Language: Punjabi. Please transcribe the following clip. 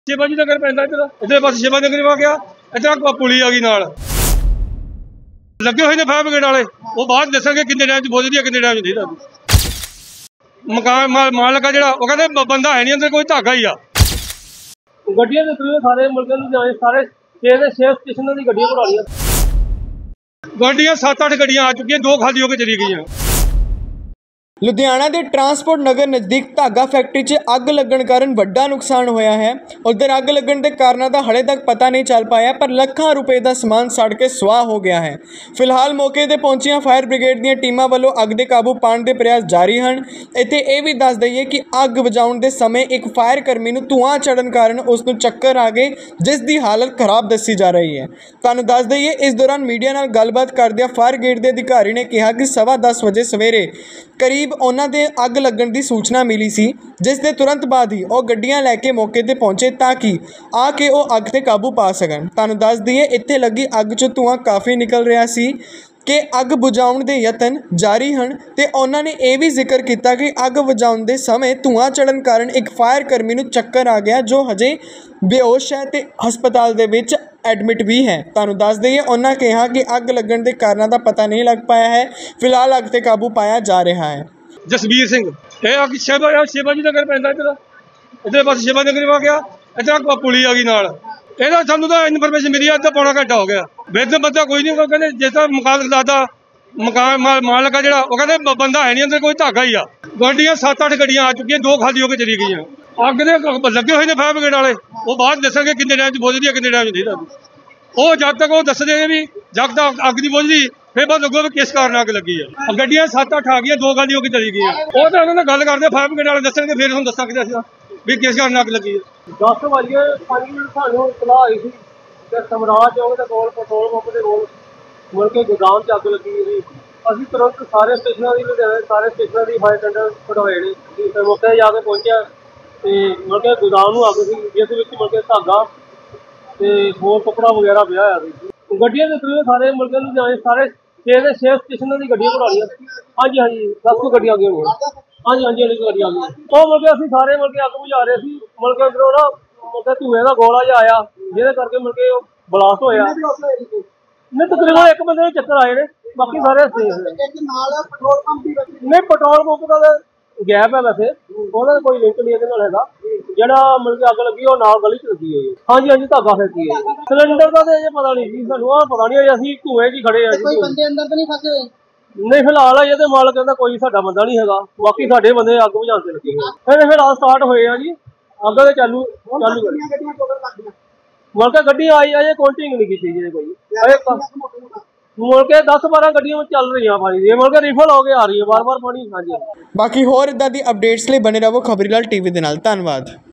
शिवाजी नगर पैंदा इधर बस शिवाजी नगर आ गया, इधर पुली आ गई नाल लगे हुए ने फायर ब्रिगेड वाले, वो बाद दसेंगे किन्ने टाइम च बोझदी है किन्ने टाइम च नहीं लगदी। मकान मालक आ जिहड़ा वो कहंदे बंदा है नहीं अंदर, कोई धागा ही आ। गड्डियां दे थ्रू सारे मुल्क नूं जाए, सारे 6 स्टेशनां दी गड्डियां घुड़ा लियां, गड्डियां 7-8 गड्डियां आ चुकी हैं, 2 खाली होकर चली गई हैं। लुधियाना के ट्रांसपोर्ट नगर नज़दीक धागा फैक्ट्री 'ਚ ਅੱਗ लगन कारण ਵੱਡਾ नुकसान होया है। उधर ਅੱਗ लगन के कारणों का हले तक पता नहीं चल पाया, पर ਲੱਖਾਂ रुपए का समान सड़ के सुआह हो गया है। फिलहाल मौके पर पहुंचिया फायर ब्रिगेड ਦੀਆਂ ਟੀਮਾਂ ਵੱਲੋਂ ਅੱਗ ਦੇ ਕਾਬੂ ਪਾਉਣ ਦੇ ਪ੍ਰयास जारी ਹਨ। ਇੱਥੇ ਇਹ ਵੀ ਦੱਸ ਦਈਏ ਕਿ ਅੱਗ ਬੁਝਾਉਣ ਦੇ ਸਮੇਂ ਇੱਕ फायर कर्मी ਨੂੰ ਧੂਆਂ ਚੜਨ ਕਾਰਨ ਉਸ ਨੂੰ ਚੱਕਰ ਆ ਗਏ, ਜਿਸ ਦੀ ਹਾਲਤ ਖਰਾਬ ਦੱਸੀ ਜਾ ਰਹੀ ਹੈ। ਤੁਹਾਨੂੰ ਦੱਸ ਦਈਏ ਇਸ ਦੌਰਾਨ ਮੀਡੀਆ ਨਾਲ ਗੱਲਬਾਤ ਕਰਦਿਆਂ फायर ब्रिगेड ਦੇ ਅਧਿਕਾਰੀ ਨੇ ਕਿਹਾ ਕਿ 10:15 ਵਜੇ ਸਵੇਰੇ करीब उन्होंने अग लगन की सूचना मिली सी, जिस दे तुरंत बाद ही वह गड्डियां लैके मौके पर पहुंचे ताकि आके वो अग ते काबू पा सकन। तुहानूं दस दईए इत्थे लगी अग चों धुआं काफ़ी निकल रहा सी कि अग बुझाउण दे यतन जारी हैं। तो उन्होंने ये भी जिक्र किया कि अग बुझाउण दे समय धुआं चढ़न कारण एक फायर कर्मी नूं चक्कर आ गया, जो हजे बेहोश है तो हस्पताल दे विच एडमिट भी है। तुहानूं दस दईए उन्होंने कहा कि अग लगन के कारणों का पता नहीं लग पाया है, फिलहाल अग ते काबू पाया जा रहा है। जसबीर सिंह शिवाजी नगर पैंदा इधर बस शिवाजी नगर आ गया, इधर पुली आ गई नाल ਇਹਦਾ ਸਾਨੂੰ ਤਾਂ ਇਨਫੋਰਮੇਸ਼ਨ ਮਿਲੀ, ਅੱਧਾ ਪੌਣਾ ਘੰਟਾ ਹੋ ਗਿਆ। ਬਿੱਦ ਬੰਦਾ ਕੋਈ ਨਹੀਂ, ਕਹਿੰਦੇ ਜਿਸ ਤਰ੍ਹਾਂ ਮਕਾਨ ਦਾਦਾ ਮਕਾਨ ਮਾਲਕ ਆ ਜਿਹੜਾ ਉਹ ਕਹਿੰਦੇ ਬੰਦਾ ਹੈ ਨਹੀਂ ਅੰਦਰ, ਕੋਈ ਧਾਗਾ ਹੀ ਆ। ਗੱਡੀਆਂ 7-8 ਗੱਡੀਆਂ ਆ ਚੁੱਕੀਆਂ, 2 ਖਾਲੀ ਹੋ ਕੇ ਚਲੀ ਗਈਆਂ। ਅੱਗ ਦੇ ਲੱਗੇ ਹੋਏ ਨੇ ਫਾਇਰ ਬ੍ਰਿਗੇਡ ਵਾਲੇ, ਉਹ ਬਾਅਦ ਦੱਸਣਗੇ ਕਿੰਨੇ ਟਾਈਮ ਚ ਬੁਝਦੀ ਹੈ ਕਿੰਨੇ ਟਾਈਮ ਚ ਨਹੀਂ ਲੱਗਦੀ। ਉਹ ਜਦ ਤੱਕ ਉਹ ਦੱਸਦੇ ਵੀ ਜਦ ਤੱਕ ਅੱਗ ਨਹੀਂ ਬੁਝਦੀ ਫਿਰ ਬਾਅਦ ਲੱਗੂਗਾ ਵੀ ਕਿਸ ਕਾਰਨ ਅੱਗ ਲੱਗੀ ਆ। ਗੱਡੀਆਂ 7-8 ਆ ਗਈਆਂ, 2 ਖਾਲੀ ਹੋ ਕੇ ਚਲੀ ਗਈਆਂ। ਉਹ ਤਾਂ ਉਹਨਾਂ ਨਾਲ ਗੱਲ ਕਰਦੇ ਫਾਇਰ ਬ੍ਰਿਗੇਡ ਵਾਲੇ ਦੱਸਣਗੇ, ਫਿਰ ਤੁਹਾਨੂੰ ਦੱਸਾਂਗੇ ਅਸੀਂ ਵੀ ਕਿਸ ਕਾਰਨ ਅੱਗ ਲੱਗੀ ਹੈ। 10:05 ਸਾਨੂੰ ਇਤਲਾਹ ਆਈ ਸੀ ਕਿ ਸਮਰਾਜ ਚੌਂਕ ਦੇ ਕੋਲ ਪੈਟਰੋਲ ਪੰਪ ਦੇ ਕੋਲ ਮੁੜ ਕੇ ਗੋਦਾਮ 'ਚ ਅੱਗ ਲੱਗੀ ਸੀ। ਅਸੀਂ ਤੁਰੰਤ ਸਾਰੇ ਸਟੇਸ਼ਨਾਂ ਦੀ ਲੁਧਿਆਣੇ ਸਾਰੇ ਸਟੇਸ਼ਨਾਂ ਦੀ ਫਾਇਰ ਟੈਂਡਰ ਕਢਵਾਏ ਨੇ, ਤੇ ਮੌਕੇ ਜਾ ਕੇ ਪਹੁੰਚਿਆ ਤੇ ਮੁੜ ਕੇ ਗੋਦਾਮ ਨੂੰ ਅੱਗ ਸੀ, ਜਿਸ ਵਿੱਚ ਮੁੜ ਕੇ ਧਾਗਾ ਤੇ ਹੋਰ ਕੱਪੜਾ ਵਗੈਰਾ ਪਿਆ ਹੋਇਆ ਸੀ। ਗੱਡੀਆਂ ਦੇ ਥਰੂ ਸਾਰੇ ਮੁਲਕ ਨੂੰ ਜਾਏ, ਸਾਰੇ 6 ਸਟੇਸ਼ਨਾਂ ਦੀ ਗੱਡੀਆਂ ਘੁੜਾ ਲਈਆਂ। ਹਾਂਜੀ 10 ਗੱਡੀਆਂ ਆ ਗਈਆਂ ਹੋਣੀਆਂ। ਹਾਂਜੀ ਗੱਡੀਆਂ ਆ ਗਈਆਂ। ਉਹ ਮੁੜ ਕੇ ਅਸੀਂ ਸਾਰੇ ਮੁੜ ਕੇ ਅੱਗ ਬੁਝਾ ਰਹੇ ਸੀ, ਮੁੜ ਕੇ ਅੰਦਰੋਂ ਨਾ ਮੁੜ ਕੇ ਧੂਏ ਦਾ ਗੋਲਾ ਜਿਹਾ ਆਇਆ, ਜਿਹਦੇ ਕਰਕੇ ਮੁੜ ਕੇ ਉਹ ਬਲਾਸਟ ਹੋਇਆ। ਨਹੀਂ ਤਕਰੀਬਨ ਇੱਕ ਬੰਦੇ ਨੂੰ ਚੱਕਰ ਆਏ ਨੇ, ਬਾਕੀ ਸਾਰੇ ਸੇਫ ਨੇ। ਨਹੀਂ ਪੈਟਰੋਲ ਪੰਪ ਦਾ ਗੈਪ ਹੈ, ਵੈਸੇ ਉਹਦਾ ਕੋਈ ਲਿੰਕ ਨਹੀਂ ਇਹਦੇ ਨਾਲ ਹੈਗਾ। ਜਿਹੜਾ ਮੁੜ ਕੇ ਅੱਗ ਲੱਗੀ ਉਹ ਨਾਲ ਗਲੀ 'ਚ ਲੱਗੀ ਹੋਈ ਹੈ। ਹਾਂਜੀ ਧਾਗਾ ਫੈਕਟਰੀ ਹੈ। ਸਿਲੰਡਰ ਦਾ ਤਾਂ ਅਜੇ ਪਤਾ ਨਹੀਂ ਜੀ, ਸਾਨੂੰ ਆਹ ਪਤਾ ਨਹੀਂ, ਅਸੀਂ ਧੂਏ 'ਚ ਹੀ ਖੜੇ ਆ ਜੀ। ਕੋਈ ਬੰਦੇ ਅੰਦਰ ਤਾਂ ਨਹੀਂ ਫਸੇ ਹੋਏ? ਨਹੀਂ ਫਿਲਹਾਲ ਅਜੇ ਤੇ ਮਾਲਕ ਕਹਿੰਦਾ ਕੋਈ ਸਾਡਾ ਬੰਦਾ ਨਹੀਂ ਹੈਗਾ, ਬਾਕੀ ਸਾਡੇ ਬੰਦੇ ਅੱਗ ਬੁਝਾਉਣ ਤੇ ਲੱਗੇ ਹੋਏ। ਫਿਲਹਾਲ ਸਟਾਰਟ ਹੋਏ ਆ ਜੀ, ਅੱਗ ਦੇ ਚਾਲੂ ਮੁੜ ਕੇ ਗੱਡੀਆਂ ਆਈ ਅਜੇ ਕਾਊਂਟਿੰਗ ਨਹੀਂ ਕੀਤੀ ਜੀ ਕੋਈ। ਮੁੜ ਕੇ 10-12 ਗੱਡੀਆਂ ਚੱਲ ਰਹੀਆਂ ਪਾਣੀ ਦੀਆਂ, ਮੁੜ ਕੇ ਰਿਫਲ ਹੋ ਕੇ ਆ ਰਹੀ ਹੈ ਬਾਰ-ਬਾਰ ਪਾਣੀ। ਹਾਂਜੀ ਬਾਕੀ ਹੋਰ ਇਦਾਂ ਦੀ ਅਪਡੇਟਸ ਲਈ ਬਣੇ ਰਹੋ ਖਬਰੀਲਾਲ ਟੀਵੀ ਦੇ ਨਾਲ। ਧੰਨਵਾਦ।